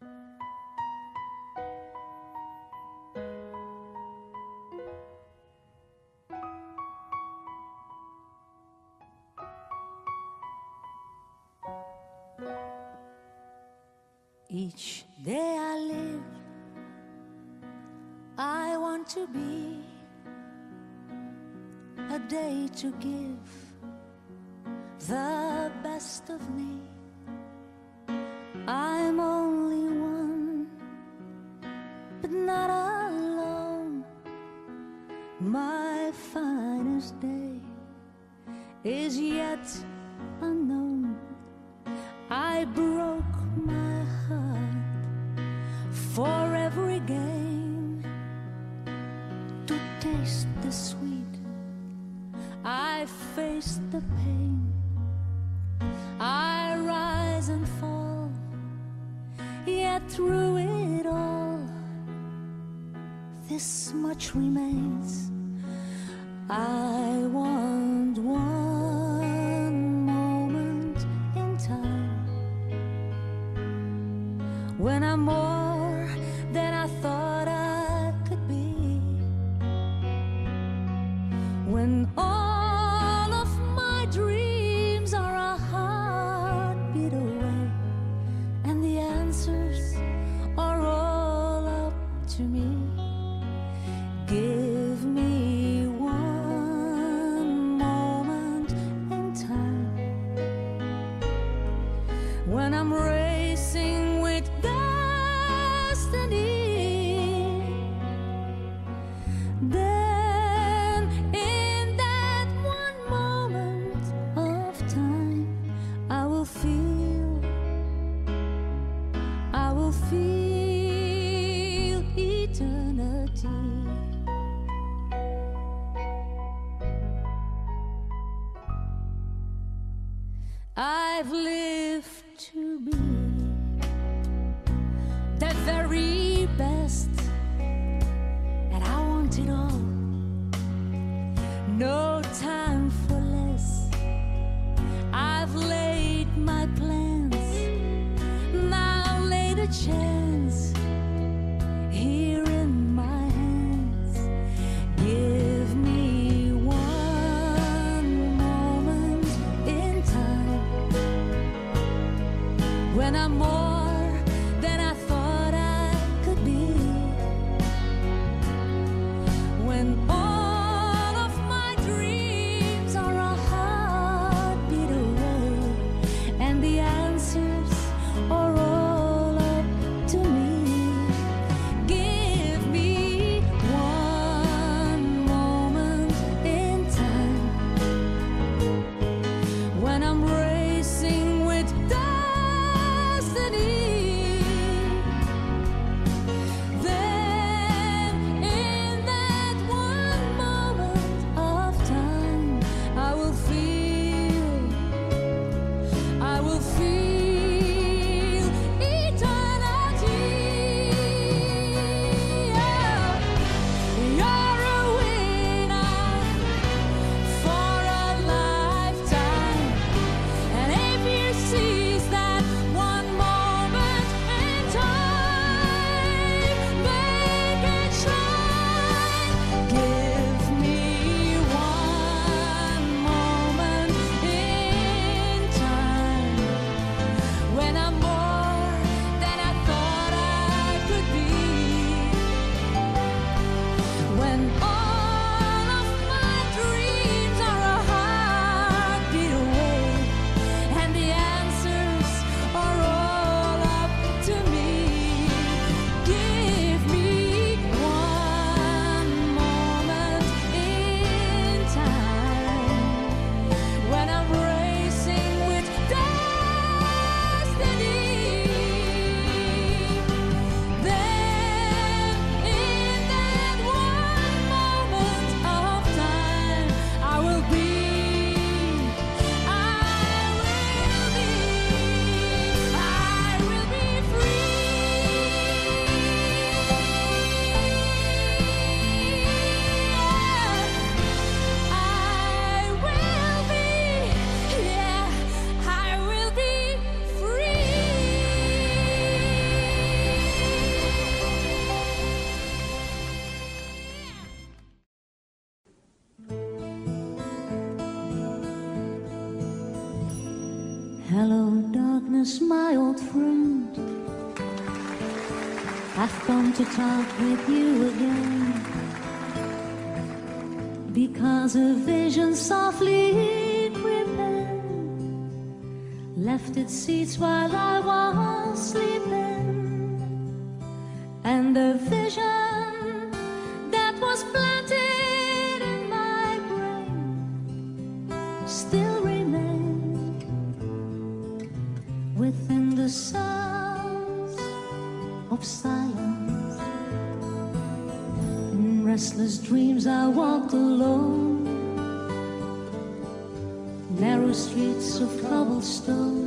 Each day I live, I want to be a day to give the best of me. I'm only one, but not alone. My finest day is yet unknown. I broke my heart for every gain, to taste the sweet. I faced the pain. I rise and fall, yet through it all, this much remains. I want one moment in time when I'm more than I thought I could be, when all of my dreams are a heartbeat away, and the answers are all up to me. Give me one moment in time when I'm racing with destiny. Then in that one moment of time, I will feel eternity. I've lived to be the very best, and I want it all. No time for less. I've laid my plans, now laid a chance here in my hands. Give me one moment in time when I'm more than I thought I could be, when all of my dreams are a heartbeat away, and the answers are all up to me. Give me one moment in time when I'm racing with destiny. Venus, my old friend, I've come to talk with you again, because a vision softly creeping left its seats while I was sleeping, and the vision that was planted in my brain still remained within the sounds of silence. In restless dreams I walked alone, narrow streets of cobblestone,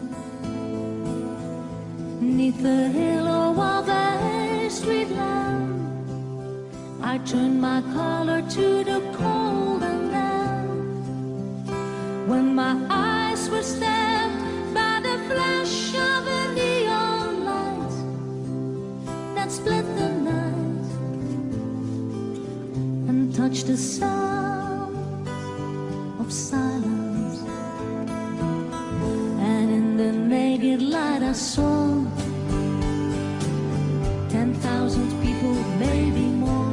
'neath the halo of a street lamp. I turned my collar to the cold and damp, when my eyes were stabbed by the flash of a neon light that split the night and touched the sound of silence. And in the naked light I saw 10,000 people, maybe more,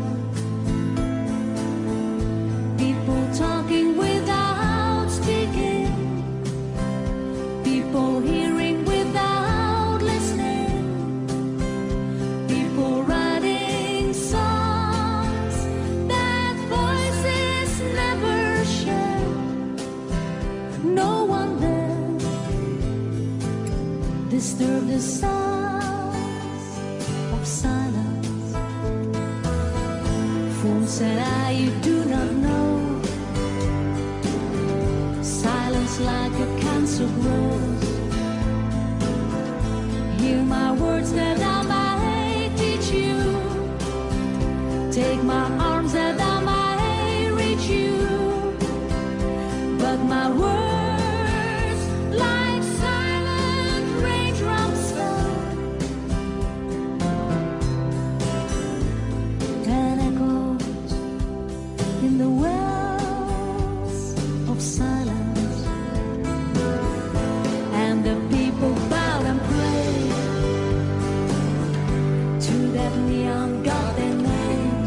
people talking without speaking, people hearing without listening, people writing songs that voices never share. No one there disturbed the sounds of silence. Phone said, you do not know, silence like a cancer grows. Hear my words that I might teach you, take my arms that I might reach you, but my words like silent raindrops fell and echoed in the wells of silence. And the people bowed and prayed to that neon god they named,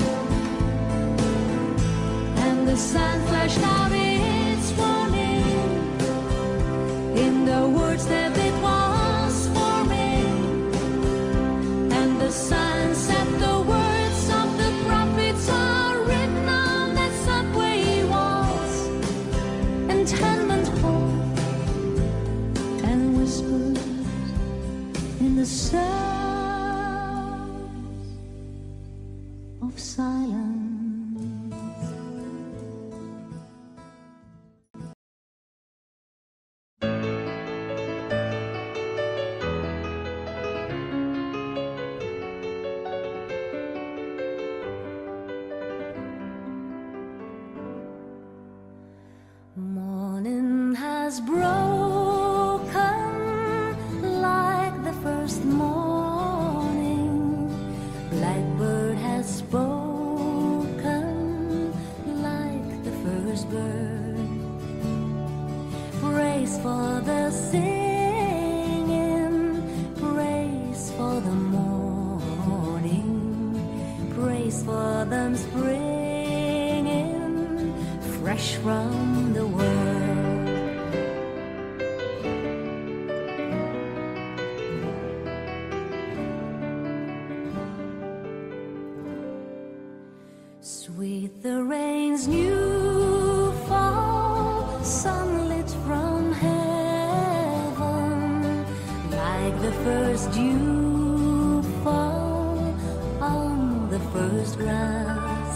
and the sun flashed out its warning in the words that it was forming, and the sun said the words of the prophets are written on that subway walls and tenement halls, and whispered in the sounds of silence. Morning has broken like the first morning. Blackbird has spoken like the first bird. Praise for the singing, praise for the morning, praise for them springing fresh from the world. Sweet the rain's new fall, sunlit from heaven, like the first dew fall on the first grass.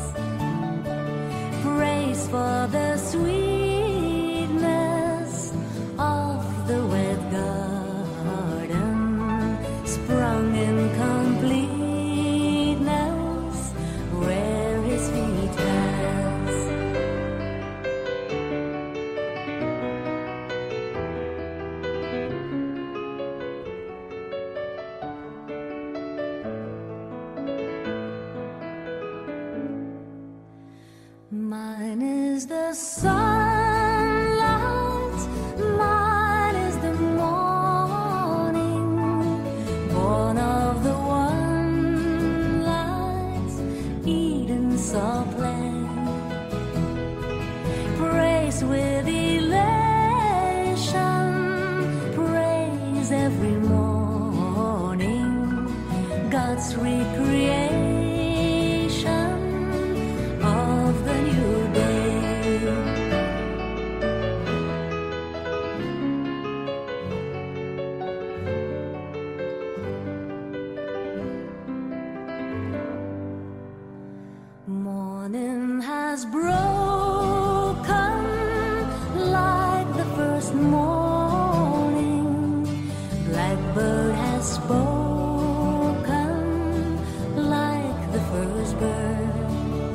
Praise for the sweetness of the wet garden, sprung in completeness where his feet pass. Mine is the sunlight, mine is the morning. God's recreation of the new day. Morning has broken like the first morning. Blackbird has spoken like the first bird.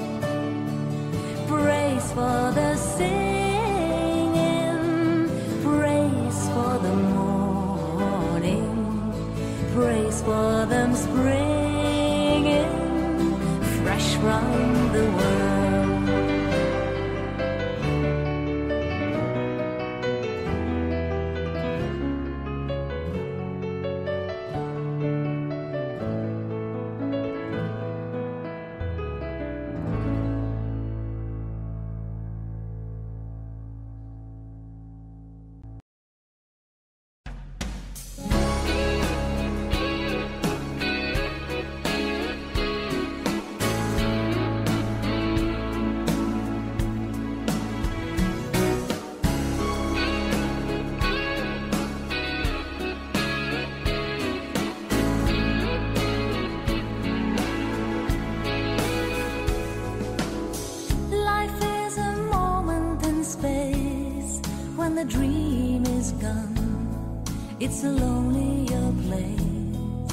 Praise for the singing, praise for the morning, praise for them springing fresh from the world. Life is a moment in space when the dream is gone. It's a lonelier place.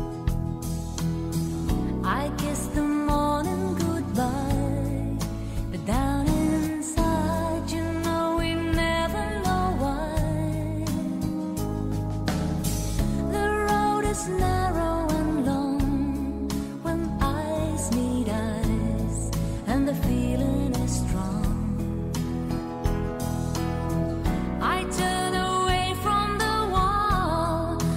I kiss the morning goodbye, but down inside, you know we never know why. The road is narrow and long when eyes meet eyes, and the feeling is strong. I turn away from the wall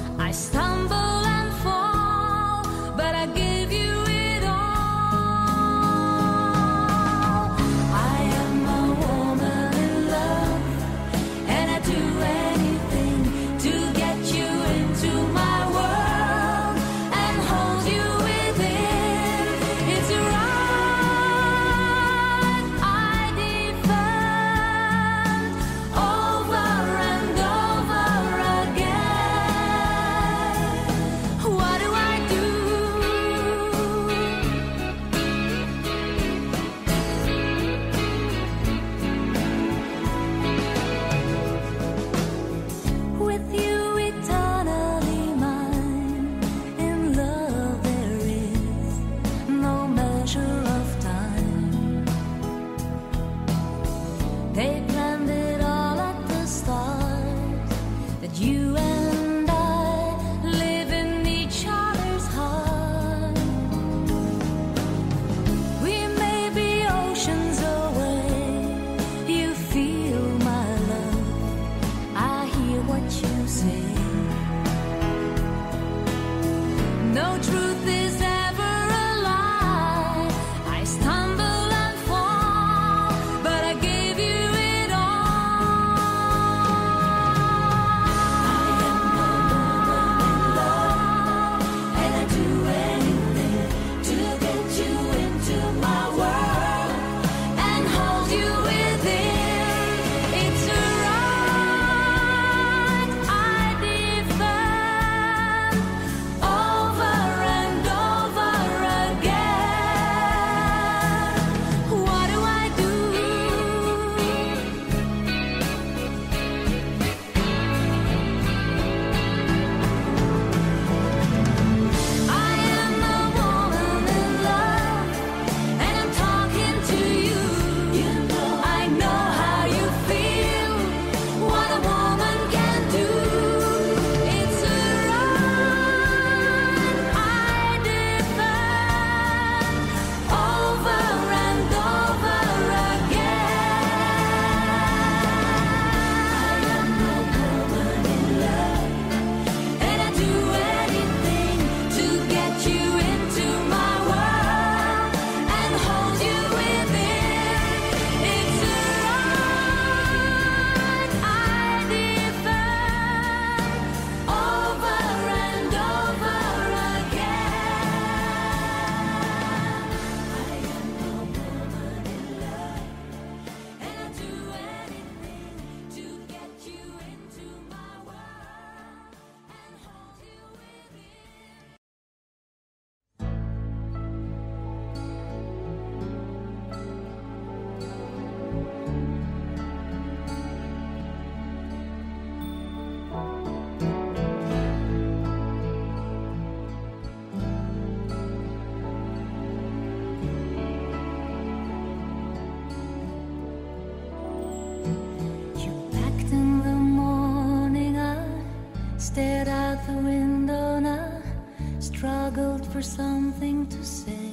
for something to say.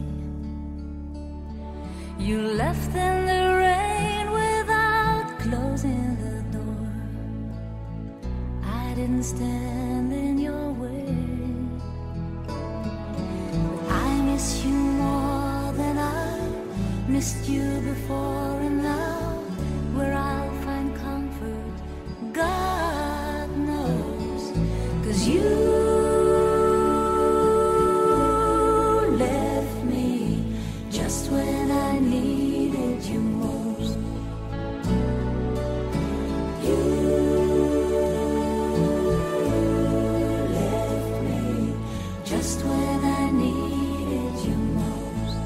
You left in the rain without closing the door. I didn't stand in your way. I miss you more than I missed you before, and now where I'll find comfort, God knows. 'Cause you left me just when I needed you most. You left me just when I needed you most.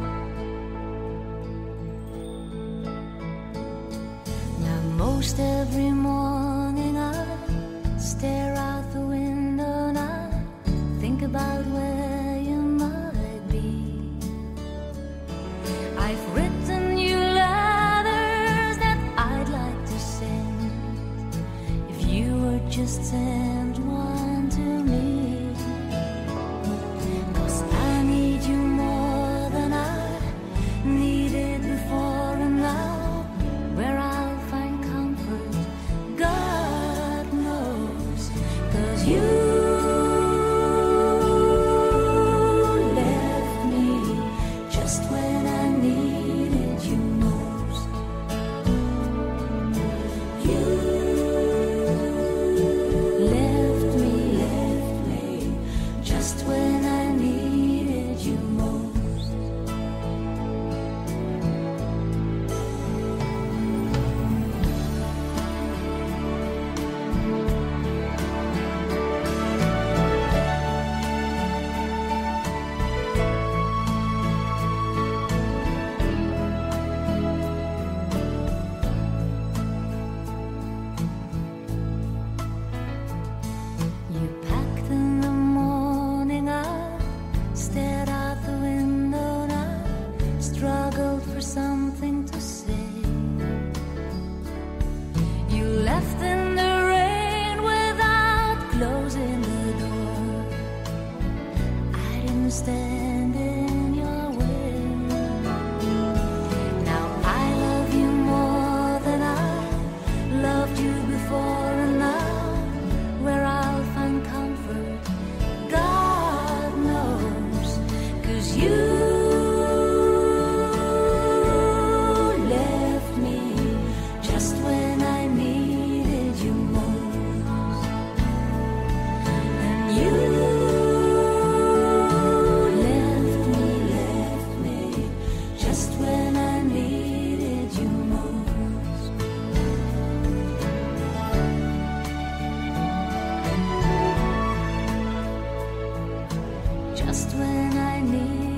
Now most every morning I stare out the window and I think about where you might be. I've written you letters that I'd like to send. If you would just send one to me. 'Cause I need you more than I needed before, and now where I'll find comfort, God knows. 'Cause you left me just when I needed you most. You left me just when I needed you most. You packed in the morning, I stared out the window and I struggled for something to say. You left in the rain without closing the door. I didn't stand in your way. Now I love you more than I loved you before, and now where I'll find comfort, God knows. 'Cause you left me just when I needed you most. And you left me just when I needed you most. Just when I need